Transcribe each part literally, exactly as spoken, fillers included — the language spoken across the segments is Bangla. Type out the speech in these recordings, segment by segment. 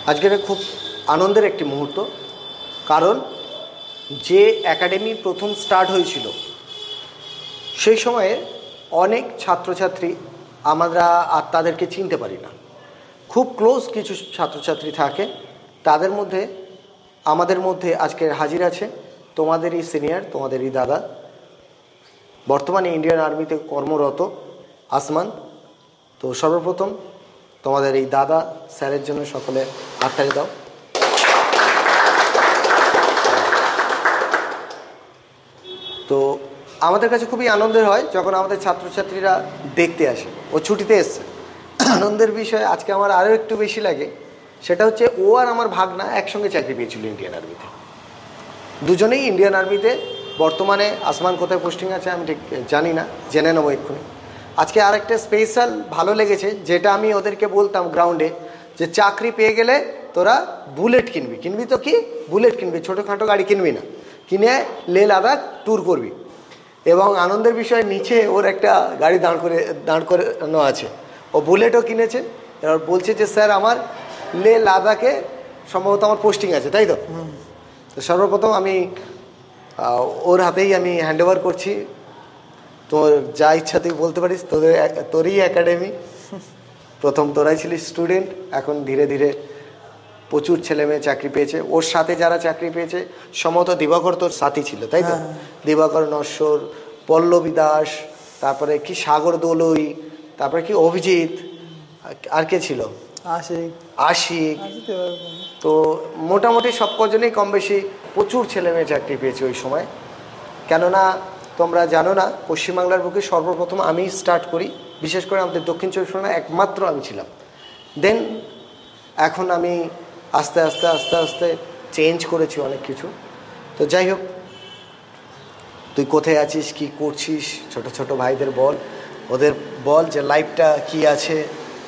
আজকের খুব আনন্দের একটি মুহূর্ত, কারণ যে একাডেমি প্রথম স্টার্ট হয়েছিল সেই সময়ে অনেক ছাত্রছাত্রী আমরা আর তাদেরকে চিনতে পারি না। খুব ক্লোজ কিছু ছাত্রছাত্রী থাকে, তাদের মধ্যে আমাদের মধ্যে আজকের হাজির আছে তোমাদেরই সিনিয়র, তোমাদেরই দাদা, বর্তমানে ইন্ডিয়ান আর্মিতে কর্মরত আসমান। তো সর্বপ্রথম তোমাদের এই দাদা স্যারের জন্য সকলে হাততালি দাও। তো আমাদের কাছে খুবই আনন্দের হয় যখন আমাদের ছাত্রছাত্রীরা দেখতে আসে, ও ছুটিতে এসছে। আনন্দের বিষয় আজকে আমার আরও একটু বেশি লাগে, সেটা হচ্ছে ও আর আমার ভাগনা একসঙ্গে চাকরি পেয়েছিল ইন্ডিয়ান আর্মিতে, দুজনেই ইন্ডিয়ান আর্মিতে। বর্তমানে আসমান কোথায় পোস্টিং আছে আমি ঠিক জানি না, জেনে নেবো এক্ষুনি। আজকে আর একটা স্পেশাল ভালো লেগেছে, যেটা আমি ওদেরকে বলতাম গ্রাউন্ডে, যে চাকরি পেয়ে গেলে তোরা বুলেট কিনবি, কিনবি তো কি বুলেট কিনবি, ছোটোখাটো গাড়ি কিনবি না, কিনে লে লাদাখ ট্যুর করবি। এবং আনন্দের বিষয় নিচে ওর একটা গাড়ি দাঁড় করে দাঁড় করানো আছে, ও বুলেটও কিনেছে। এবার বলছে যে স্যার আমার লে লাদাখে সম্ভবত আমার পোস্টিং আছে, তাই তো? তো সর্বপ্রথম আমি ওর হাতেই আমি হ্যান্ড ওভার করছি। তোর যা ইচ্ছা তুই বলতে পারিস, তোদের তোরই একাডেমি, প্রথম তোরাই ছিলিস স্টুডেন্ট, এখন ধীরে ধীরে প্রচুর ছেলে মেয়ে চাকরি পেয়েছে। ওর সাথে যারা চাকরি পেয়েছে সম্ভবত দিবাকর তোর সাথী ছিল, তাই তো? দিবাকর নশ্বর, পল্লবী দাস, তারপরে কি সাগর দোলই, তারপরে কি অভিজিৎ, আর কে ছিল আশিক আশিক তো মোটামুটি সব কজনেই কম বেশি প্রচুর ছেলে মেয়ে চাকরি পেয়েছে ওই সময়। কেননা তোমরা জানো না, পশ্চিমবাংলার বুকে সর্বপ্রথম আমি স্টার্ট করি, বিশেষ করে আমাদের দক্ষিণ চব্বিশ পরগনা একমাত্র আমি ছিলাম। দেন এখন আমি আস্তে আস্তে আস্তে আস্তে চেঞ্জ করেছি অনেক কিছু। তো যাই হোক, তুই কোথায় আছিস, কি করছিস, ছোট ছোট ভাইদের বল, ওদের বল যে লাইফটা কি আছে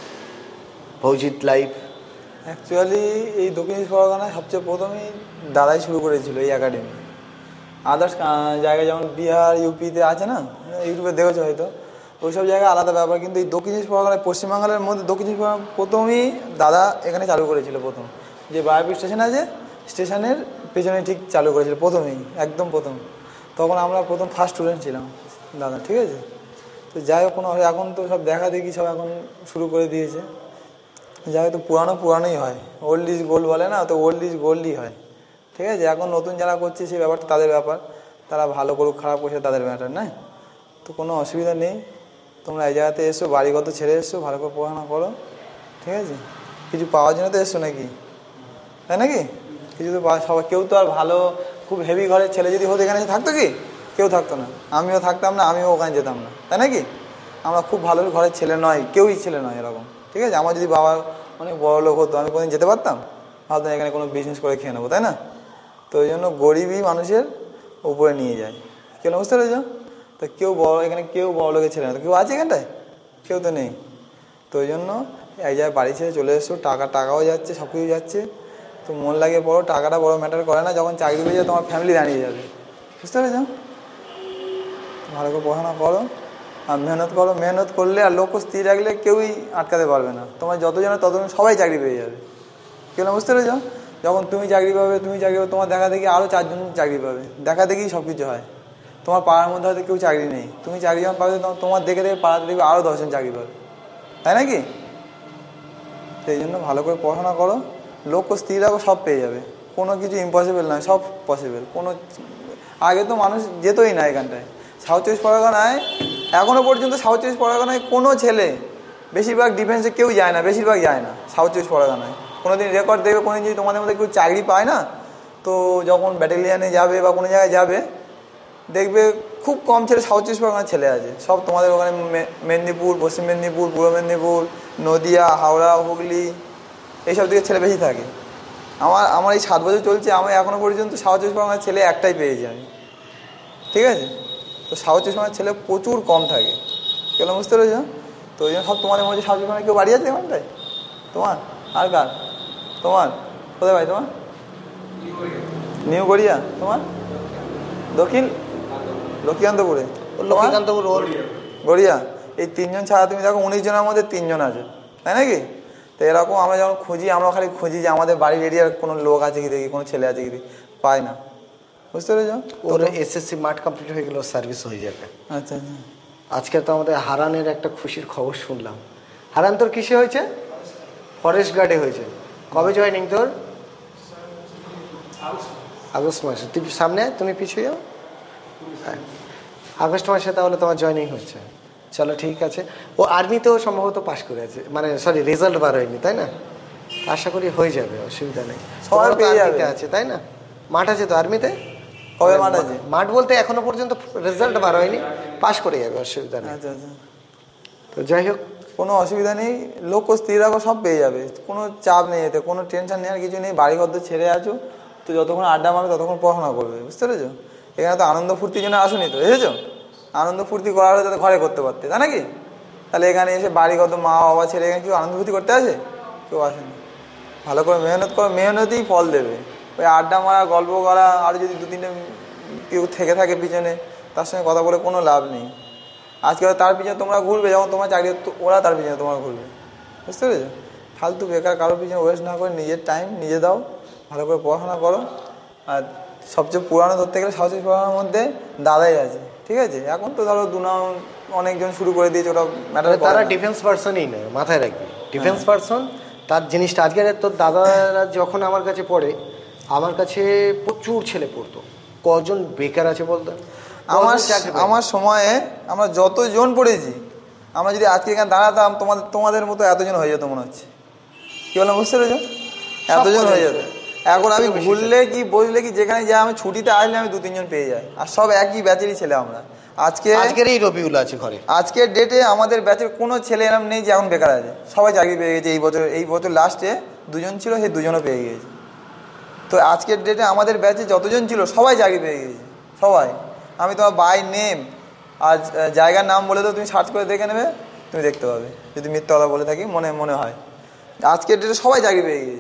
ভৌজিৎ লাইফ। অ্যাকচুয়ালি এই দক্ষিণ চব্বিশ পরগনায় সবচেয়ে প্রথমেই দাদাই শুরু করেছিল এই একাডেমি। আদার্স জায়গায় যেমন বিহার ইউপিতে আছে না, ইউটিউবে দেখেছো হয়তো, ওইসব জায়গায় আলাদা ব্যাপার, কিন্তু এই দক্ষিণ চব্বিশ পরগনায় পশ্চিমবাংলার মধ্যে দক্ষিণ চব্বিশ পরগনা প্রথমেই দাদা এখানে চালু করেছিল। প্রথম যে বায়োপিক স্টেশন আছে, স্টেশনের পেছনে ঠিক চালু করেছিল প্রথমেই, একদম প্রথম। তখন আমরা প্রথম ফার্স্ট স্টুডেন্ট ছিলাম দাদা, ঠিক আছে? তো যাই হোক, কোনো এখন তো সব দেখা দেখি সব এখন শুরু করে দিয়েছে। যাই হোক, তো পুরানো পুরানোই হয়, ওল্ড ইজ গোল্ড বলে না, তো ওল্ড ইজ গোল্ডই হয়, ঠিক আছে? এখন নতুন যারা করছে সেই ব্যাপারটা তাদের ব্যাপার, তারা ভালো করুক খারাপ করছে তাদের ব্যাপার, না? তো কোনো অসুবিধা নেই। তোমরা এই জায়গাতে এসো, বাড়িগত ছেড়ে এসছো, ভালো করে পড়াশোনা করো, ঠিক আছে? কিছু পাওয়ার জন্য তো এসছো নাকি, তাই নাকি? কিছু তো পাওয়া, সবাই কেউ তো আর ভালো খুব হেভি ঘরের ছেলে যদি হতো এখানে থাকতো কি? কেউ থাকতো না, আমিও থাকতাম না, আমিও ওখানে যেতাম না, তাই নাকি? আমরা খুব ভালো ঘরের ছেলে নয়, কেউই ছেলে নয় এরকম, ঠিক আছে? আমার যদি বাবা অনেক বড় লোক হতো, আমি কোনোদিন যেতে পারতাম? ভাবতাম এখানে কোনো বিজনেস করে খেয়ে নেবো, তাই না? তো ওই জন্য গরিবই মানুষের উপরে নিয়ে যায়, কেন বুঝতে পেরেছ? তো কেউ বড় এখানে কেউ বড় লোকের ছেলে না, তো কেউ আছে এখানটায়? কেউ তো নেই। তো ওই জন্য এক জায়গায় বাড়ি ছেড়ে চলে এসছো, টাকা টাকাও যাচ্ছে, সব কিছু যাচ্ছে, তো মন লাগিয়ে পড়ো। টাকাটা বড় ম্যাটার করে না, যখন চাকরি পেয়ে যাবে তোমার ফ্যামিলি দাঁড়িয়ে যাবে, বুঝতে পেরেছ? ভালো করে পড়াশোনা করো আর মেহনত করো, মেহনত করলে আর লক্ষ্য স্থির রাখলে কেউই আটকাতে পারবে না। তোমার যতজন ততজন সবাই চাকরি পেয়ে যাবে, কেন বুঝতে পেরেছ? যখন তুমি চাকরি পাবে, তুমি চাকরি পাবে, তোমার দেখা দেখি আরও চারজন চাকরি পাবে, দেখা দেখেই সব কিছু হয়। তোমার পাড়ার মধ্যে হয়তো কেউ চাকরি নেই, তুমি চাকরি যখন পাবে তোমার দেখে দেখে পাড়াতে দেখবে আরও দশজন চাকরি পাবে, তাই নাকি? সেই জন্য ভালো করে পড়াশোনা করো, লক্ষ্য স্থির রাখো, সব পেয়ে যাবে। কোনো কিছু ইম্পসিবল নয়, সব পসিবল। কোনো আগে তো মানুষ যেতই না এখানটায়। সাউথ চব্বিশ পরগনায় এখনও পর্যন্ত সাউথ চব্বিশ পরগনায় কোনো ছেলে, বেশিরভাগ ডিফেন্সে কেউ যায় না, বেশিরভাগ যায় না সাউথ চব্বিশ পরগনায়। কোনো দিন রেকর্ড দেখবে, কোনো দিন যদি তোমাদের মধ্যে কেউ চাকরি পায় না, তো যখন ব্যাটালিয়ানে যাবে বা কোনো জায়গায় যাবে, দেখবে খুব কম ছেলে সাউথ চব্বিশ পরগনার ছেলে আছে। সব তোমাদের ওখানে মেদিনীপুর, পশ্চিম মেদিনীপুর, পূর্ব মেদিনীপুর, নদিয়া, হাওড়া, হুগলি, এইসব দিকে ছেলে বেশি থাকে। আমার আমার এই সাত বছর চলছে, আমি এখনও পর্যন্ত সাউথ চব্বিশ পরগনার ছেলে একটাই পেয়েছি আমি, ঠিক আছে? তো সাউথ চব্বিশ পরগনার ছেলে প্রচুর কম থাকে, কেন বুঝতে পেরেছ? তো ওই জন্য সব তোমাদের মধ্যে সাউথ চব্বিশ পরগনায় কেউ বাড়ি আছে এখানটায় তোমার? আর কার? তোমার কোথায় ভাই? তোমার নিউ গড়িয়া, তোমার দক্ষিণ লক্ষ্মীকান্তপুরে, লক্ষ্মীকান্তপুর গড়িয়া। এই তিনজন ছাড়া তুমি দেখো উনিশ জনের মধ্যে তিনজন আছে, তাই নাকি? তো এরকম আমরা যখন খুঁজি, আমরা খালি খুঁজি যে আমাদের বাড়ির এরিয়ার কোনো লোক আছে কি দেখি, কোনো ছেলে আছে কি দেখি, পাই না। বুঝতে পেরেছ? ওর এসএসসি মাঠ কমপ্লিট হয়ে গেলে সার্ভিস হয়ে যাবে। আচ্ছা আচ্ছা। আজকে তো আমাদের হারানের একটা খুশির খবর শুনলাম। হারান তোর কিসে হয়েছে? ফরেস্ট গার্ডে হয়েছে। কবে জয়েনিং তোর? আগস্ট মাসে। তুই সামনে, তুমি পিছিয়ে যাও। হ্যাঁ, আগস্ট মাসে তাহলে তোমার জয়েনিং হচ্ছে। চলো ঠিক আছে। ও আর্মিতেও সম্ভবত পাশ করে আছে, মানে সরি রেজাল্ট বার হয়নি, তাই না? আশা করি হয়ে যাবে, অসুবিধা নেই। সবাই পেয়ে যাবে আছে তাই না? মাঠ আছে তো আর্মিতে? কবে মাঠ আছে? মাঠ বলতে এখনো পর্যন্ত রেজাল্ট বার হয়নি, পাশ করে যাবে, অসুবিধা নেই। আচ্ছা আচ্ছা। তো যাই হোক, কোনো অসুবিধা নেই, লক্ষ্য স্থির রাখো, সব পেয়ে যাবে। কোনো চাপ নেই এতে, কোনো টেনশন নেওয়ার কিছু নেই। বাড়ি ঘর ছেড়ে আছো তো, যতক্ষণ আড্ডা মারবে ততক্ষণ পড়াশোনা করবে। বুঝতে পেরেছো? এখানে তো আনন্দ ফুর্তির জন্য আসুনি তো, এসেছো? আনন্দ ফুর্তি করার হলে তো ঘরে করতে পারতে, তাই নাকি? তাহলে এখানে এসে বাড়িগত মা বাবা ছেড়ে এখানে কেউ আনন্দ ফুর্তি করতে আসে? কেউ আসেনি। ভালো করে মেহনত করো, মেহনতেই ফল দেবে। ওই আড্ডা মারা, গল্প করা, আর যদি দু তিনটে কেউ থেকে থাকে পিছনে, তার সঙ্গে কথা বলে কোনো লাভ নেই। আজকে তার পিছনে তোমরা ঘুরবে, যখন তোমার চাকরি ওরা তার পিছনে তোমার ঘুরবে। বুঝতে পেরেছো? ফালতু বেকার কারোর পিছনে ওয়েস্ট না করে নিজের টাইম নিজে দাও, ভালো করে পড়াশোনা করো। আর সবচেয়ে পুরানো ধরতে গেলে সবচেয়ে পুরানোর মধ্যে দাদাই আছে, ঠিক আছে? এখন তো ধরো দু নাম অনেকজন শুরু করে দিয়েছে, ওটা ম্যাটার। তারা ডিফেন্স পার্সনই নয়, মাথায় রাখবি। ডিফেন্স পার্সন তার জিনিসটা। আজকে তোর দাদারা যখন আমার কাছে পড়ে, আমার কাছে প্রচুর ছেলে পড়তো। কজন বেকার আছে বলতো? আমার আমার সময়ে আমরা যতজন পড়েছি, আমরা যদি আজকে এখানে দাঁড়াতাম, তোমাদের তোমাদের মতো এতজন হয়ে যেত মনে হচ্ছে। কি বললাম, বুঝতে পেরেছো? এতজন হয়ে যেত। এখন আমি ভুললে কি বললে কি, যেখানে যাই আমি ছুটিতে আসলে আমি দু তিনজন পেয়ে যাই, আর সব একই ব্যাচেরই ছেলে আমরা। আজকে আজকের এই রবিউল আছে ঘরে। আজকের ডেটে আমাদের ব্যাচের কোনো ছেলে এরম নেই যে এখন বেকার আছে, সবাই চাকরি পেয়ে গেছে। এই বছর এই বছর লাস্টে দুজন ছিল, সেই দুজনও পেয়ে গিয়েছে। তো আজকের ডেটে আমাদের ব্যাচে যতজন ছিল সবাই চাকরি পেয়ে গেছে, সবাই। আমি তোমার বাই নেম আর জায়গার নাম বলে তো তুমি সার্চ করে দেখে নেবে, তুমি দেখতে পাবে। যদি মিথ্যা কথা বলে থাকি মনে মনে হয়, আজকের ডেটে সবাই চাকরি পেয়ে গিয়েছে।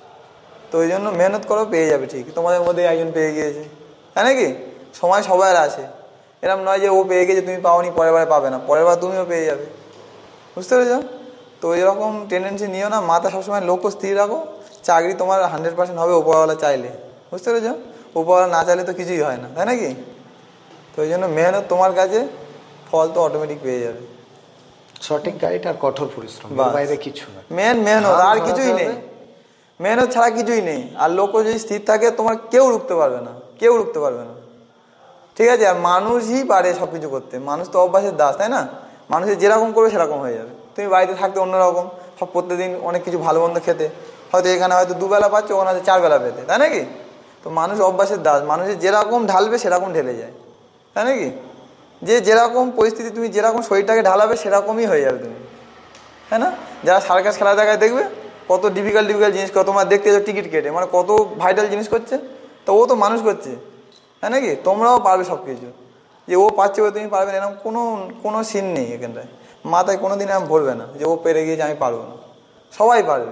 তো ওই জন্য মেহনত করো, পেয়ে যাবে ঠিক। তোমাদের মধ্যে একজন পেয়ে গিয়েছে, তাই নাকি? সময় সবার আছে, এরকম নয় যে ও পেয়ে গেছে তুমি পাওনি, পরের বারে পাবে না, পরের বার তুমিও পেয়ে যাবে। বুঝতে পেরেছো? তো এরকম টেন্ডেন্সি নিও না, মাথা সবসময় লক্ষ্য স্থির রাখো। চাকরি তোমার হান্ড্রেড পার্সেন্ট হবে উপরওয়ালা চাইলে। বুঝতে পেরেছো? উপরওয়ালা না চাইলে তো কিছুই হয় না, তাই নাকি? তো ওই জন্য মেহনত তোমার কাছে, ফল তো অটোমেটিক পেয়ে যাবে। সঠিক গাইড আর কঠোর পরিশ্রম, বাইরে কিছু না। মেন মেহনত, আর কিছুই নেই। মেহনত ছাড়া কিছুই নেই। আর লক্ষ্য যদি স্থির থাকে, তোমার কেউ রুখতে পারবে না, কেউ রুখতে পারবে না, ঠিক আছে? আর মানুষই পারে সব কিছু করতে, মানুষ তো অভ্যাসের দাস, তাই না? মানুষের যেরকম করবে সেরকম হয়ে যাবে। তুমি বাড়িতে থাকতে অন্যরকম, সব প্রত্যেকদিন অনেক কিছু ভালো মন্দ খেতে, হয়তো এখানে হয়তো দুবেলা পাচ্ছে, ওখানে হয়তো চার বেলা পেতে, তাই নাকি? তো মানুষ অভ্যাসের দাস, মানুষের যেরকম ঢালবে সেরকম ঢেলে যায়, তাই নাকি? যে যেরকম পরিস্থিতি, তুমি যেরকম শরীরটাকে ঢালাবে সেরকমই হয়ে যাবে তুমি, তাই না? যারা সার্কাস খেলা দেখায় দেখবে কত ডিফিকাল্ট ডিফিকাল্ট জিনিস, কত তোমার দেখতে যাও টিকিট কেটে, মানে কত ভাইটাল জিনিস করছে, তো ও তো মানুষ করছে, তাই নাকি? তোমরাও পারবে সব কিছু। যে ও পারছে ও তুমি পারবে না, এরকম কোনো কোনো সিন নেই এখানটায়। মাথায় কোনো দিন আমি ভরবে না যে ও পেরে গিয়েছে আমি পারবো না, সবাই পারবে।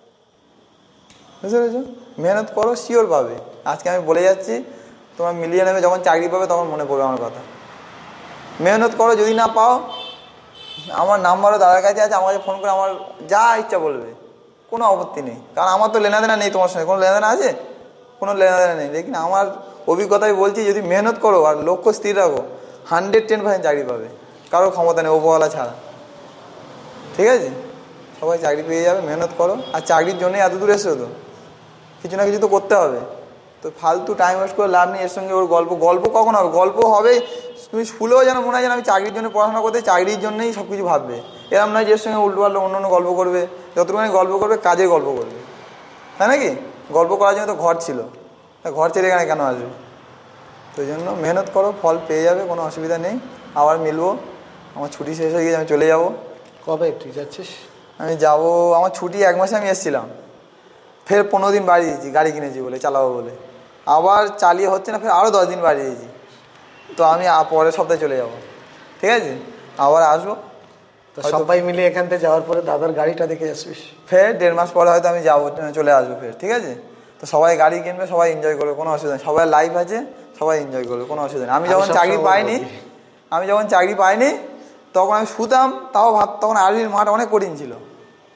বুঝতে পেরেছো? মেহনত করো, শিওর পাবে। আজকে আমি বলে যাচ্ছি, তোমার মিলিয়ে নেবে, যখন চাকরি পাবে তখন মনে পড়বে আমার কথা। মেহনত করো, যদি না পাও আমার নাম্বারও দাদার কাছে আছে, আমার কাছে ফোন করে আমার যা ইচ্ছা বলবে, কোনো আপত্তি নেই। কারণ আমার তো লেনাদেনা নেই তোমার সঙ্গে, কোনো লেনাদেনা আছে? কোনো লেনাদেনা নেই। লেকিন আমার অভিজ্ঞতায় বলছি, যদি মেহনত করো আর লক্ষ্য স্থির রাখো, হান্ড্রেড টেন পার্সেন্ট চাকরি পাবে। কারোর ক্ষমতা নেই ওপরওয়ালা ছাড়া, ঠিক আছে? সবাই চাকরি পেয়ে যাবে, মেহনত করো। আর চাকরির জন্যই এত দূর এসেছো, তো কিছু না কিছু তো করতে হবে। তো ফালতু টাইম ওয়েস্ট করে লাভ নেই। এর সঙ্গে ওর গল্প গল্প কখন হবে? গল্প হবে তুমি শুলেও যেন মনে হয় যেন আমি চাকরির জন্য পড়াশোনা করতে, চাকরির জন্যই সব কিছু ভাববে। এরকম নয় যে এর সঙ্গে উল্টো পাল্টা অন্য অন্য গল্প করবে। যতটুকুনি গল্প করবে, কাজে গল্প করবে, তাই নাকি? গল্প করার জন্য তো ঘর ছিল, ঘর ছেড়ে এখানে কেন আসবে? তো এই জন্য মেহনত করো, ফল পেয়ে যাবে, কোনো অসুবিধা নেই। আবার মিলবো, আমার ছুটি শেষ হয়ে গেছে, আমি চলে যাব। কবে তুই যাচ্ছিস? আমি যাব, আমার ছুটি এক মাসে আমি এসেছিলাম, ফের পনেরো দিন বাড়িয়েছি গাড়ি কিনেছি বলে, চালাবো বলে। আবার চালিয়ে হচ্ছে না, ফের আরও দশ দিন বাড়িয়েছি। তো আমি পরের সপ্তাহে চলে যাব, ঠিক আছে? আবার আসবো। তো সবাই মিলে এখান থেকে যাওয়ার পরে দাদার গাড়িটা দেখে আসবিস। ফের দেড় মাস পরে হয়তো আমি যাবো, চলে আসবো ফের, ঠিক আছে? তো সবাই গাড়ি কিনবে, সবাই এনজয় করবে, কোনো অসুবিধা নেই। সবাই লাইফ আছে, সবাই এনজয় করবে, কোনো অসুবিধা নেই। আমি যখন চাকরি পাইনি আমি যখন চাকরি পাইনি তখন আমি শুতাম, তাও ভাব, তখন আর্মির মাঠ অনেক কঠিন ছিল,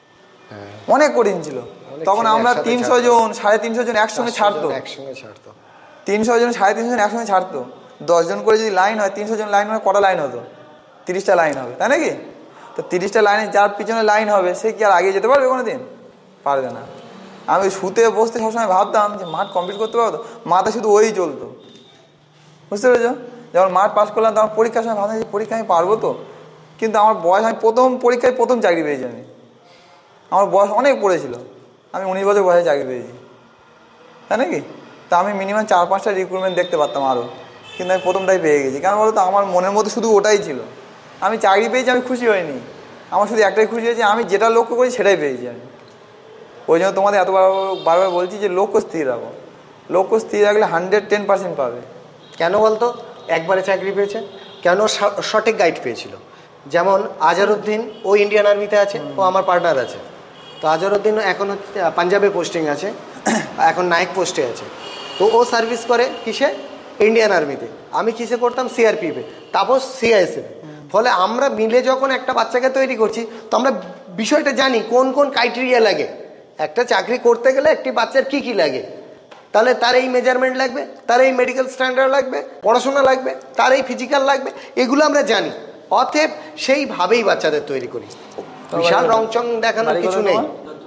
অনেক কঠিন ছিল। তখন আমরা তিনশো জন সাড়ে তিনশো জন একসঙ্গে ছাড়তো একসঙ্গে ছাড়তো তিনশো জন সাড়ে তিনশো জন একসঙ্গে ছাড়তো দশজন করে যদি লাইন হয়, তিনশো জন লাইন হয়, কটা লাইন হতো? তিরিশটা লাইন হবে, তাই নাকি? তো তিরিশটা লাইনে যার পিছনে লাইন হবে সে কি আর আগে যেতে পারবে কোনো দিন? পারবে না। আমি শুতে বসতে সবসময় ভাবতাম যে মাঠ কমপ্লিট করতে পারবো, মাথায় শুধু ওই চলতো, বুঝতে পেরেছো? যখন মাঠ পাস করলাম তখন পরীক্ষার সময় ভাবতাম যে পরীক্ষা আমি পারবো তো, কিন্তু আমার বয়স, আমি প্রথম পরীক্ষায় প্রথম চাকরি পেয়েছি। আমি আমার বয়স অনেক পড়েছিল, আমি উনিশ বছর বয়সে চাকরি পেয়েছি, তাই নাকি? তা আমি মিনিমাম চার পাঁচটা রিক্রুটমেন্ট দেখতে পারতাম আরও, কিন্তু আমি প্রথমটাই পেয়ে গেছি। কেন বলো তো, আমার মনের মধ্যে শুধু ওটাই ছিল। আমি চাকরি পেয়েছি, আমি খুশি হইনি, আমার শুধু একটাই খুশি হয়েছে, আমি যেটা লক্ষ্য করি সেটাই পেয়েছি আমি। ওই জন্য তোমাদের এত বারবার বলছি যে লক্ষ্য স্থির রাখো, লক্ষ্য স্থির রাখলে হান্ড্রেড টেন পার্সেন্ট পাবে। কেন বলতো একবারে চাকরি পেয়েছে? কেন? সঠিক গাইড পেয়েছিল। যেমন আজহারউদ্দিন, ও ইন্ডিয়ান আর্মিতে আছে, ও আমার পার্টনার আছে। তো আজহারউদ্দিন এখন হচ্ছে পাঞ্জাবে পোস্টিং আছে, এখন নাইক পোস্টে আছে। তো ও সার্ভিস করে কিসে? ইন্ডিয়ান আর্মিতে। আমি কিসে করতাম? সিআরপিএফে, তারপর সিআইএসএফ। ফলে আমরা মিলে যখন একটা বাচ্চাকে তৈরি করছি, তো আমরা বিষয়টা জানি কোন কোন ক্রাইটেরিয়া লাগে একটা চাকরি করতে গেলে, একটি বাচ্চার কি কি লাগে। তাহলে তার এই মেজারমেন্ট লাগবে, তার এই মেডিকেল স্ট্যান্ডার্ড লাগবে, পড়াশোনা লাগবে, তার এই ফিজিক্যাল লাগবে, এগুলো আমরা জানি। অতএব সেইভাবেই বাচ্চাদের তৈরি করি। বিশাল রংচং দেখানোর কিছু নেই।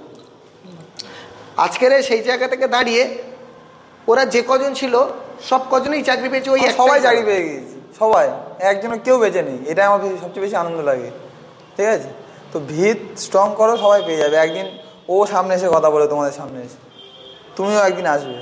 আজকের সেই জায়গা থেকে দাঁড়িয়ে ওরা যে কজন ছিল সব কজনই চাকরি পেয়েছে। ওই সবাই চাকরি পেয়ে গেছি, সবাই, একজনও কেউ বেঁচে নেই। এটাই আমার সবচেয়ে বেশি আনন্দ লাগে, ঠিক আছে? তো ভিত স্ট্রং করো, সবাই পেয়ে যাবে। একদিন ও সামনে এসে কথা বলে, তোমাদের সামনে এসে, তুমিও একদিন আসবে।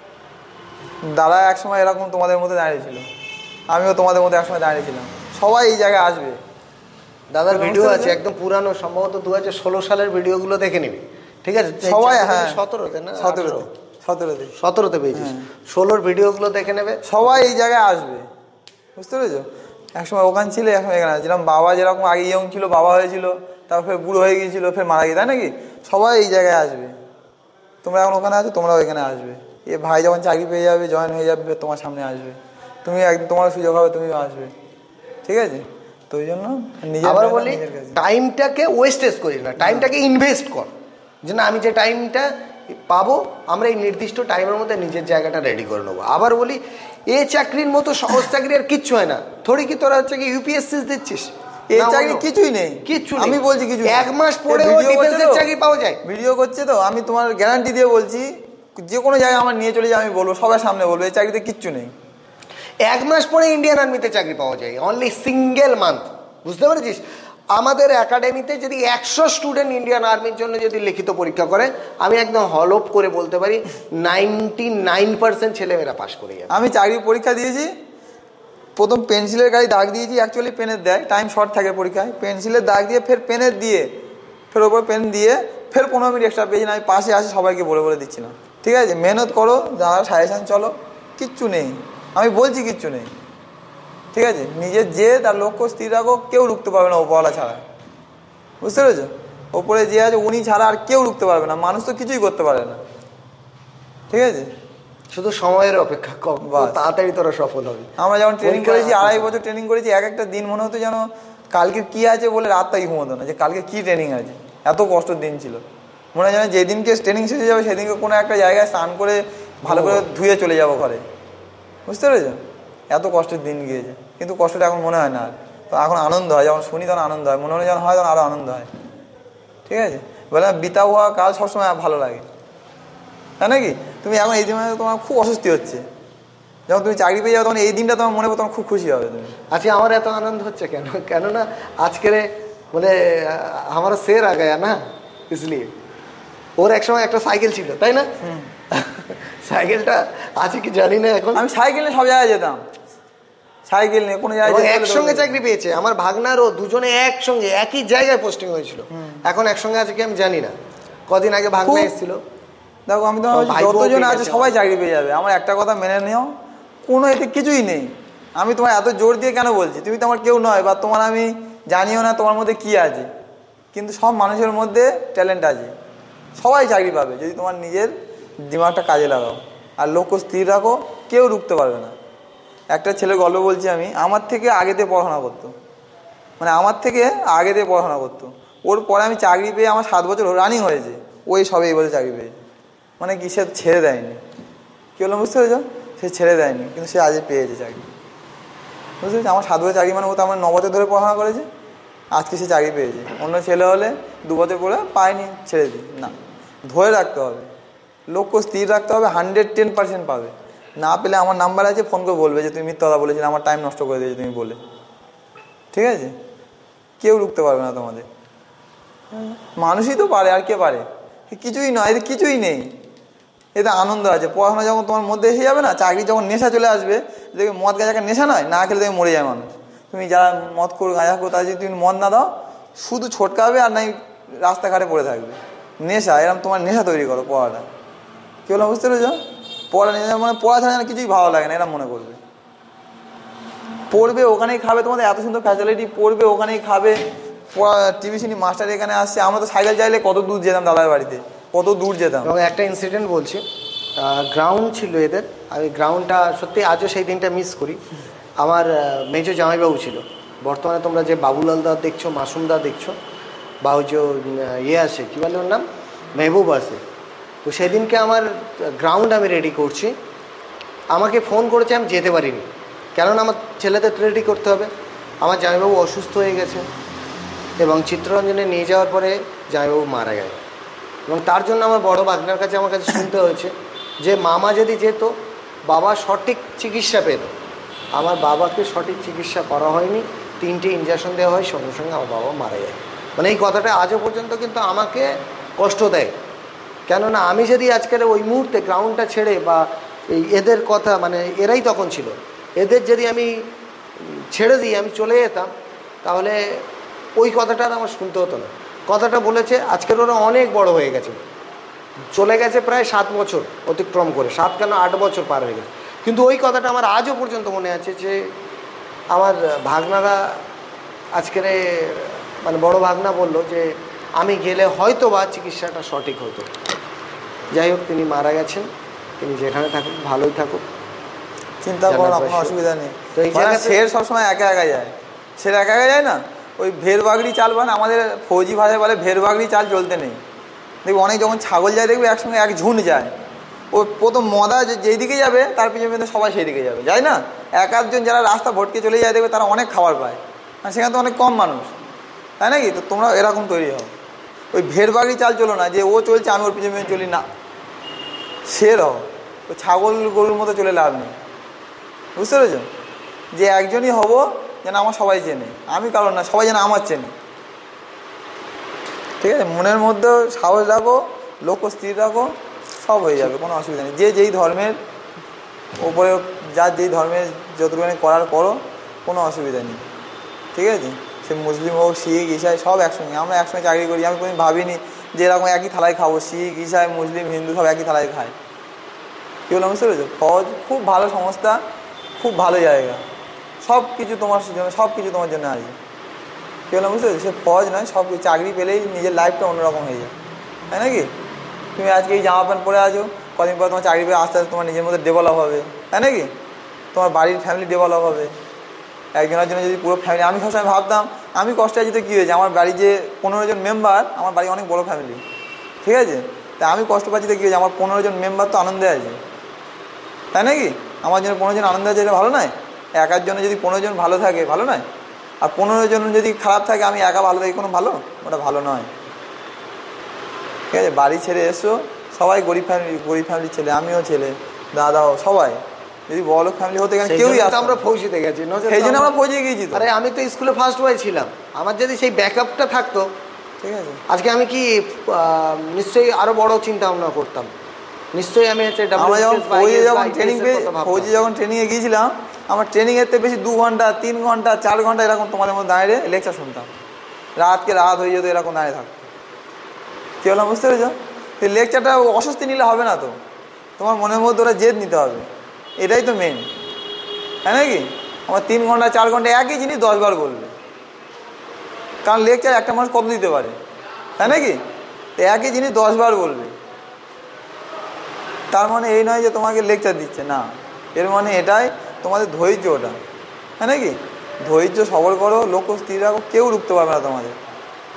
দাদা একসময় এরকম তোমাদের মধ্যে দাঁড়িয়েছিল, আমিও তোমাদের মধ্যে একসময় দাঁড়িয়েছিলাম। সবাই এই জায়গায় আসবে। দাদার ভিডিও আছে একদম পুরানো, সম্ভবত দু হাজার ষোলো সালের ভিডিওগুলো দেখে নিবি, ঠিক আছে? সবাই, হ্যাঁ, সতেরোতে না সতেরোতে সতেরোতে সতেরোতে পেয়েছিস, ষোলোর ভিডিওগুলো দেখে নেবে। সবাই এই জায়গায় আসবে, বুঝতে পেরেছো? একসময় ওখানে ছিল, এখন এখানে আসছিলাম। বাবা যেরকম আগে ইয়ং ছিল, বাবা হয়েছিল, তারপর বুড়ো হয়ে গিয়েছিল, ফের মারা গিয়ে, তাই নাকি? সবাই এই জায়গায় আসবে। তোমরা এখন ওখানে আছো, তোমরাও এখানে আসবে। এ ভাই যখন চাকরি পেয়ে যাবে, জয়েন হয়ে যাবে, তোমার সামনে আসবে, তুমি একদিন তোমার সুযোগ হবে, তুমিও আসবে, ঠিক আছে? তো ওই জন্য আবার বলি, টাইমটাকে ওয়েস্টেজ করি না, টাইমটাকে ইনভেস্ট কর। যে না, আমি যে টাইমটা পাবো, আমরা এই নির্দিষ্ট টাইমের মধ্যে নিজের জায়গাটা রেডি করে নেবো। আবার বলি, এ চাকরির মতো সহজ চাকরি আর কিচ্ছু হয় না। থোড়ি কি তোরা হচ্ছে কি ইউপিএসসি দিচ্ছিস? এই চাকরি কিছুই নেই, কিচ্ছু আমি বলছি কিছু। এক মাস পরে ডিফেন্সের চাকরি পাওয়া যায়। ভিডিও করছে তো, আমি তোমার গ্যারান্টি দিয়ে বলছি, যে কোনো জায়গায় আমার নিয়ে চলে যায়, আমি বলবো, সবার সামনে বলবো, এই চাকরিতে কিচ্ছু নেই। এক মাস পরে ইন্ডিয়ান আর্মিতে চাকরি পাওয়া যায়, অনলি সিঙ্গেল মান্থ, বুঝতে পেরেছিস? আমাদের একাডেমিতে যদি একশো স্টুডেন্ট ইন্ডিয়ান আর্মির জন্য যদি লিখিত পরীক্ষা করে, আমি একদম হলপ করে বলতে পারি নাইনটি নাইন পার্সেন্ট ছেলেমেয়েরা পাশ করে যাবে। আমি চাকরি পরীক্ষা দিয়েছি, প্রথম পেন্সিলের গাড়ি দাগ দিয়েছি, অ্যাকচুয়ালি পেনের দেয়, টাইম শর্ট থাকে পরীক্ষায়, পেন্সিলের দাগ দিয়ে ফের পেনের দিয়ে, ফের ওপর পেন দিয়ে, ফের পনেরো মিনিট এক্সট্রা পেয়েছি। আমি পাশে আসি, সবাইকে বলে বলে দিচ্ছি না, ঠিক আছে? মেহনত করো, যারা সাজেশান চলো, কিচ্ছু নেই, আমি বলছি কিচ্ছু নেই, ঠিক আছে? নিজের যে তার লক্ষ্য স্থির রাখো, কেউ রুখতে পারবে না ওপরওয়ালা ছাড়া, বুঝতে পেরেছো? ওপরে যে আছে উনি ছাড়া আর কেউ রুখতে পারবে না, মানুষ তো কিছুই করতে পারে না, ঠিক আছে? শুধু সময়ের অপেক্ষা কম, তাড়াতাড়ি তোরা সফল হবে। আমরা যেমন ট্রেনিং করেছি, আড়াই বছর ট্রেনিং করেছি, এক একটা দিন মনে হতো যেন কালকে কি আছে বলে রাতটাই ঘুমোতো না, যে কালকে কি ট্রেনিং আছে। এত কষ্টের দিন ছিল, মনে হয় যেন যেদিনকে ট্রেনিং শেষে যাবে সেদিনকে কোনো একটা জায়গায় স্নান করে ভালো করে ধুয়ে চলে যাবো ঘরে, বুঝতে পেরেছো? এত কষ্টের দিন গিয়েছে, কিন্তু কষ্টটা এখন মনে হয় না। তো এখন আনন্দ হয়, যখন শুনি তখন আনন্দ হয়, মনে মনে যখন হয় তখন আরও আনন্দ হয়, ঠিক আছে? বলে বিতা হওয়া কাল সবসময় ভালো লাগে, তাই নাকি? তুমি এখন এই দিনে তোমার খুব অস্বস্তি হচ্ছে, যখন তুমি চাকরি পেয়ে যাও তখন এই দিনটা তোমার মনে করো, তখন খুব খুশি হবে তুমি। আজকে আমার এত আনন্দ হচ্ছে কেন? কেননা আজকের মানে আমার শের আ গায়া না, इसलिए। ওর একসময় একটা সাইকেল ছিল, তাই না? সাইকেলটা আছে কি জানি না এখন। আমি সাইকেল নিয়ে সব জায়গায় যেতাম, সাইকেল নিয়ে কোনো জায়গায় একসঙ্গে চাকরি পেয়েছে আমার ভাগনার, ও দুজনে একসঙ্গে একই জায়গায় পোস্টিং হয়েছিল। এখন একসঙ্গে আছে কি আমি জানি না। কদিন আগে ভাগনা এসেছিল। দেখো, আমি তো যতজন আছে সবাই চাকরি পেয়ে যাবে, আমার একটা কথা মেনে নিও, কোনো এতে কিছুই নেই। আমি তোমার এত জোর দিয়ে কেন বলছি? তুমি তো আমার কেউ নয়, বা তোমার আমি জানিও না তোমার মধ্যে কি আছে, কিন্তু সব মানুষের মধ্যে ট্যালেন্ট আছে, সবাই চাকরি পাবে যদি তোমার নিজের দিমাগটা কাজে লাগাও আর লক্ষ্য স্থির রাখো, কেউ রুখতে পারবে না। একটা ছেলে গল্প বলছি আমি, আমার থেকে আগেতে পড়াশোনা করতো, মানে আমার থেকে আগেতে পড়াশোনা করতো, ওর পরে আমি চাকরি পেয়ে আমার সাত বছর রানিং হয়েছে, ওই সবে এই বলে চাকরি পেয়েছে। মানে কি সে ছেড়ে দেয়নি, কী বললাম বুঝতে পেরেছ? সে ছেড়ে দেয়নি, কিন্তু সে আজকে পেয়েছে চাকরি, বুঝতে পেরেছি? আমার সাত বছর চাকরি মানে ও তো আমার ন বছর ধরে পড়াশোনা করেছে, আজকে সে চাকরি পেয়েছে। অন্য ছেলে হলে দু বছর পরে পায়নি, ছেড়ে দিই। না, ধরে রাখতে হবে, লক্ষ্য স্থির রাখতে হবে, হান্ড্রেড টেন পার্সেন্ট পাবে। না পেলে আমার নাম্বার আছে, ফোন করে বলবে যে তুমি মিথ্যা কথা বলেছিলে, আমার টাইম নষ্ট করে দিয়েছো তুমি বলে, ঠিক আছে? কেউ রুখতে পারবে না তোমাদের। মানুষই তো পারে, আর কে পারে? কিছুই নয়, এতে কিছুই নেই, এতে আনন্দ আছে। পড়াশোনা যখন তোমার মধ্যে এসে যাবে না, চাকরি যখন নেশা চলে আসবে, দেখবে মদ গাঁজাকে নেশা নয়, না খেলে দেখবে মরে যায় মানুষ। তুমি যারা মদ করো গাঁজা করো তাদের যদি তুমি মদ না দাও, শুধু ছোটকাবে আর নাই রাস্তাঘাটে পড়ে থাকবে। নেশা, এরকম তোমার নেশা তৈরি করো পড়াটা, কী বললাম বুঝতে পেরেছ? পড়া নেশা মানে পড়া ছাড়া যেন কিছুই ভালো লাগে না, এরকম মনে করবে। পড়বে ওখানেই খাবে, তোমাদের এত সুন্দর ফ্যাসিলিটি, পড়বে ওখানেই খাবে। পড়া টিউশনি মাস্টার এখানে আসছে, আমরা তো সাইকেল চাইলে কত দূর যেতাম দাদার বাড়িতে, কত দূর যেতাম। এবং একটা ইনসিডেন্ট বলছি, গ্রাউন্ড ছিল এদের, আমি গ্রাউন্ডটা সত্যি আজও সেই দিনটা মিস করি। আমার মেজো জামাইবাবু ছিল, বর্তমানে তোমরা যে বাবুলাল দা দেখছো, মাসুম দা দেখছো, বা ওই যে ইয়ে আছে কী বলে ওর নাম, মেহবুব আছে। তো সেদিনকে আমার গ্রাউন্ড আমি রেডি করছি, আমাকে ফোন করেছে, আমি যেতে পারিনি, কেননা আমার ছেলেদের রেডি করতে হবে। আমার জামাইবাবু অসুস্থ হয়ে গেছে এবং চিত্তরঞ্জনে নিয়ে যাওয়ার পরে জামাইবাবু মারা গেল। এবং তার জন্য আমার বড় ভাগনার কাছে আমার কাছে শুনতে হয়েছে যে মামা যদি যেত, বাবা সঠিক চিকিৎসা পেত। আমার বাবাকে সঠিক চিকিৎসা করা হয়নি, তিনটে ইঞ্জেকশন দেওয়া হয়, সঙ্গে সঙ্গে আমার বাবা মারা যায়। মানে এই কথাটা আজও পর্যন্ত কিন্তু আমাকে কষ্ট দেয়, কেননা আমি যদি আজকের ওই মুহূর্তে গ্রাউন্ডটা ছেড়ে বা এই এদের কথা, মানে এরাই তখন ছিল, এদের যদি আমি ছেড়ে দিই, আমি চলে যেতাম, তাহলে ওই কথাটা আর আমার শুনতে হতো না। কথাটা বলেছে, আজকের ওরা অনেক বড় হয়ে গেছে, চলে গেছে প্রায় সাত বছর অতিক্রম করে, সাত কেন আট বছর পার হয়ে গেছে, কিন্তু ওই কথাটা আমার আজও পর্যন্ত মনে আছে যে আমার ভাগনারা আজকের মানে বড় ভাগনা বলল যে আমি গেলে হয়তো বা চিকিৎসাটা সঠিক হতো। যাই হোক, তিনি মারা গেছেন, তিনি যেখানে থাকুক ভালোই থাকুক, চিন্তা করার কোনো অসুবিধা নেই। তো এই শের সবসময় একা একা যায়, সে একা একা যায় না, ওই ভের বাগড়ি চাল, মানে আমাদের ফৌজি ভাষায় বলে ভের বাগড়ি চাল চলতে নেই। দেখবি অনেক যখন ছাগল যায়, দেখবি একসঙ্গে এক ঝুঁড যায়, ও প্রথম মদা যেই দিকে যাবে তার পিছনে পিছনে সবাই সেই দিকে যাবে, যায় না? এক আধজন যারা রাস্তা ভটকে চলে যায়, দেখবে তারা অনেক খাবার পায়, আর সেখানে তো অনেক কম মানুষ, তাই নাকি? তো তোমরা এরকম তৈরি হও, ওই ভের বাগড়ি চাল চলো না যে ও চলছে আমি ওর পিছনে পিছনে চলি না, সে রহ, ওই ছাগল গরুর মতো চলে লাভ নেই, বুঝতে পেরেছো? যে একজনই হব যেন আমার সবাই চেনে, আমি কারণ না, সবাই যেন আমার চেনে, ঠিক আছে? মনের মধ্যে সাহস রাখো, লক্ষ্য স্থির রাখো, সব হয়ে যাবে, কোনো অসুবিধা নেই। যে যেই ধর্মের ওপরে, যার যেই ধর্মের যতটুখানি করার করো, কোনো অসুবিধা নেই, ঠিক আছে? সে মুসলিম হোক, শিখ, ঈসাই, সব একসঙ্গে, আমরা একসঙ্গে চাকরি করি, আমি কোনোদিন ভাবিনি যে এরকম একই থালায় খাবো, শিখ, ঈসাই, মুসলিম, হিন্দু সব একই থালায় খায়, কী বললাম বুঝতে পেরেছো? ফৌজ খুব ভালো সংস্থা, খুব ভালো জায়গা, সব কিছু তোমার জন্য, সব কিছু তোমার জন্য আছে, কী বললাম বুঝতে পেরেছো? সে ফৌজ নয়, সব কিছু, চাকরি পেলেই নিজের লাইফটা অন্যরকম হয়ে যায়, তাই নাকি? তুমি আজকে এই জামা প্যান্ট পরে আছো, কদিন পরে তোমার চাকরি পেয়ে আস্তে আস্তে তোমার নিজের মধ্যে ডেভেলপ হবে, তাই নাকি? তোমার বাড়ির ফ্যামিলি ডেভেলপ হবে। একজনের জন্য যদি পুরো ফ্যামিলি, আমি সবসময় ভাবতাম আমি কষ্টে আছি তো কী হয়েছে, আমার বাড়ি যে পনেরো জন মেম্বার, আমার বাড়ি অনেক বড় ফ্যামিলি, ঠিক আছে? তা আমি কষ্ট পাচ্ছি তো কী হয়েছে, আমার পনেরো জন মেম্বার তো আনন্দে আছে, তাই নাকি? আমার জন্য পনেরো জন আনন্দে আছে, এটা ভালো নয়? একার জন্য যদি পনেরো জন ভালো থাকে, ভালো নয়? আর পনেরো জন যদি খারাপ থাকে, আমি একা ভালো থাকি, কোনো ভালো? ওটা ভালো নয়, ঠিক আছে? বাড়ি ছেড়ে এসো, সবাই গরিব ফ্যামিলি, গরিব ফ্যামিলির ছেলে, আমিও ছেলে, দাদাও, সবাই যদি বড় ফ্যামিলি হতে গেলে কেউই আসতো, আমরা ফৌজিতে গেছি, সেই জন্য আমরা পৌঁছে গিয়েছি। আরে আমি তো স্কুলে ফার্স্ট বয় ছিলাম, আমার যদি সেই ব্যাকআপটা থাকতো, ঠিক আছে, আজকে আমি কি নিশ্চয়ই আরো বড় চিন্তা ভাবনা করতাম, নিশ্চয়ই আমি আমরা যখন ফৌজি যখন ট্রেনিং পেয়ে ফৌজি যখন ট্রেনিংয়ে গিয়েছিলাম, আমার ট্রেনিংয়ের থেকে বেশি দু ঘন্টা তিন ঘন্টা চার ঘন্টা এরকম তোমাদের মধ্যে দাঁড়িয়ে লেকচার শুনতাম, রাতকে রাত হয়ে যেত, এরকম দাঁড়িয়ে থাকতো, কী বললাম বুঝতে পেরেছো? এই লেকচারটা অস্বস্তি নিলে হবে না তো, তোমার মনের মধ্যে ওরা জেদ নিতে হবে, এটাই তো মেন, তাই নাকি? আমার তিন ঘন্টা চার ঘন্টা একই জিনিস দশবার বলবে, কারণ লেকচার একটা মানুষ কত দিতে পারে, তাই নাকি? একই জিনিস দশবার বলবে, তার মানে এই নয় যে তোমাকে লেকচার দিচ্ছে না, এর মানে এটাই তোমাদের ধৈর্য, ওটা, তাই নাকি? ধৈর্য সবর করো, লক্ষ্য স্থির রাখো, কেউ রুখতে পারবে না তোমাদের,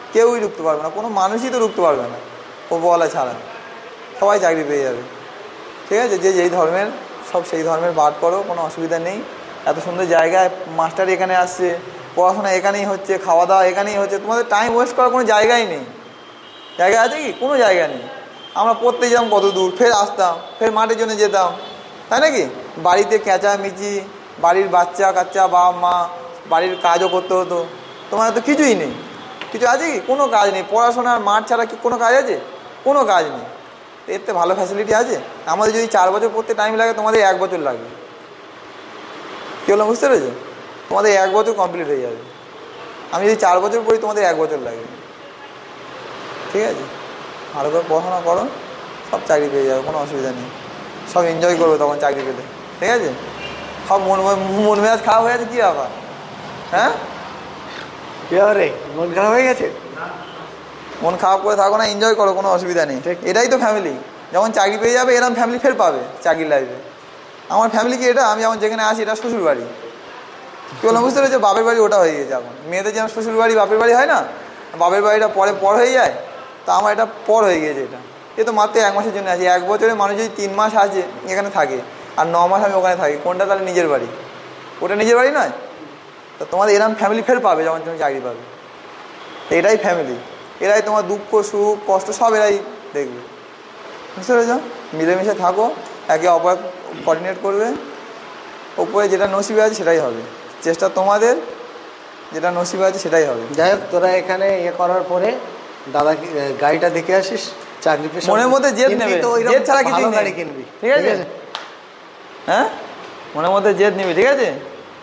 কেউই ঢুকতে পারবে না, কোনো মানুষই তো ঢুকতে পারবে না ওপরওয়ালা ছাড়া, সবাই চাকরি পেয়ে যাবে। ঠিক আছে, যে যেই ধর্মের সব সেই ধর্মের পাঠ করো, কোনো অসুবিধা নেই। এত সুন্দর জায়গায় মাস্টার এখানে আসছে, পড়াশোনা এখানেই হচ্ছে, খাওয়া দাওয়া এখানেই হচ্ছে, তোমাদের টাইম ওয়েস্ট করার কোনো জায়গাই নেই। জায়গা আছে কি? কোনো জায়গা নেই। আমরা পড়তে যেতাম কত দূর, ফের আসতাম, ফের মাঠের জন্য যেতাম, তাই নাকি? বাড়িতে চেঁচামেচি, বাড়ির বাচ্চা কাচ্চা, বাবা মা, বাড়ির কাজও করতে হতো। তোমার তো কিছুই নেই, কিছু আছে কি? কোনো কাজ নেই। পড়াশোনার মাঠ ছাড়া কি কোনো কাজ আছে? কোনো কাজ নেই। এর তো ভালো ফ্যাসিলিটি আছে। আমাদের যদি চার বছর পড়তে টাইম লাগে, তোমাদের এক বছর লাগবে। কী বললাম বুঝতে পেরেছো? তোমাদের এক বছর কমপ্লিট হয়ে যাবে। আমি যদি চার বছর পড়ি, তোমাদের এক বছর লাগবে। ঠিক আছে, ভালো করে পড়াশোনা করো, সব চাকরি পেয়ে যাবে, কোনো অসুবিধা নেই। সব এনজয় করবে তখন চাকরি পেলে। ঠিক আছে, সব মন মন মেজাজ খারাপ হয়ে গেছে কী ব্যাপার? হ্যাঁ, কী ব্যাপারে মন খারাপ হয়ে গেছে? মন খারাপ করে থাকো না, এনজয় করো, কোনো অসুবিধা নেই। এটাই তো ফ্যামিলি। যেমন চাকরি পেয়ে যাবে, এরকম ফ্যামিলি ফের পাবে চাকরির লাইফে। আমার ফ্যামিলি কি এটা? আমি যেমন যেখানে আসি, এটা শ্বশুর বাড়ি। কী বললাম বুঝতে পেরেছো? বাপের বাড়ি ওটা হয়ে গেছে এখন। মেয়েদের যেমন শ্বশুর বাড়ি বাপের বাড়ি হয় না, বাপের বাড়িটা পরে পর হয়ে যায়, তা আমার এটা পর হয়ে গিয়েছে। এটা এ তো মাত্র এক মাসের জন্য আছি। এক বছরে মানুষ যদি তিন মাস আছে এখানে থাকে, আর ন মাস আমি ওখানে থাকি, কোনটা তাহলে নিজের বাড়ি? ওটা নিজের বাড়ি নয়? তো তোমাদের এরম ফ্যামিলি ফের পাবে যখন তুমি চাকরি পাবে। তো এটাই ফ্যামিলি। এরাই তোমার দুঃখ সুখ কষ্ট সব এরাই দেখবে। বুঝতে পেরেছ? মিলেমিশে থাকো, একে অপর কোঅর্ডিনেট করবে। ওপরে যেটা নসিবে আছে সেটাই হবে। চেষ্টা তোমাদের, যেটা নসিবে আছে সেটাই হবে। যাই হোক, তোরা এখানে ইয়ে করার পরে দাদা গাড়িটা দেখে আসিস, চাকরি পেশা মনের মধ্যে জেদ নেবে, জেদ ছাড়া কিছু গাড়ি কিনবি। ঠিক আছে? হ্যাঁ, মনের মধ্যে জেদ নিবি। ঠিক আছে,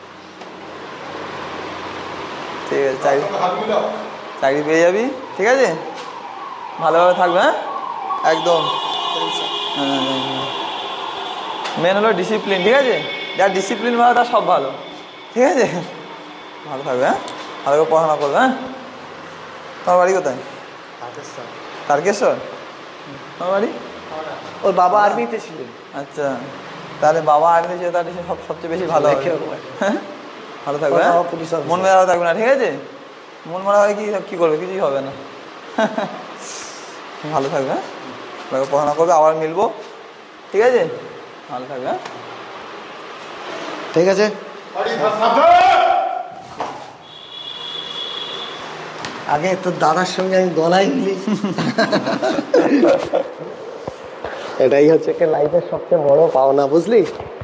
ঠিক আছে, চাকরি চাকরি পেয়ে যাবি। ঠিক আছে, ভালোভাবে থাকবে। হ্যাঁ, একদম। মেন হলো ডিসিপ্লিন। ঠিক আছে, যার ডিসিপ্লিন ভালো তার সব ভালো। ঠিক আছে, ভালো থাকবে। হ্যাঁ, ভালো করে পড়াশোনা করবে। হ্যাঁ, তোমার বাড়ি কোথায়? তারকেশ্বর। তোমার বাড়ি? ওর বাবা আর্মিতে ছিলেন। আচ্ছা, তাহলে বাবা আর্মিতে ছিল, তাহলে সব সবচেয়ে বেশি ভালো হবে। হ্যাঁ, ভালো থাকবে। হ্যাঁ, মন মেলা থাকবে না। ঠিক আছে, মন মারা হয় কি কী করবে? কিছুই হবে না। ভালো থাকবে। হ্যাঁ, ভালো পড়াশোনা করবে, আবার মিলবো। ঠিক আছে, ভালো থাকবে। হ্যাঁ, ঠিক আছে। আগে তোর দাদার সঙ্গে আমি গলাই মিলি। এটাই হচ্ছে লাইফের সবচেয়ে বড় পাওনা, বুঝলি?